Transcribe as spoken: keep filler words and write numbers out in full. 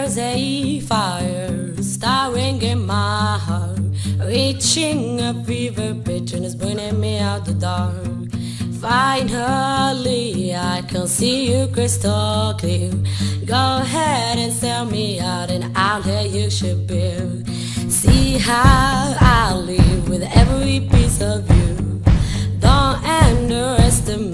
There's a fire starring in my heart, reaching a fever pitch and it's burning me out the dark. Finally, I can see you crystal clear. Go ahead and sell me out and I'll let you should be. See how I live with every piece of you. Don't underestimate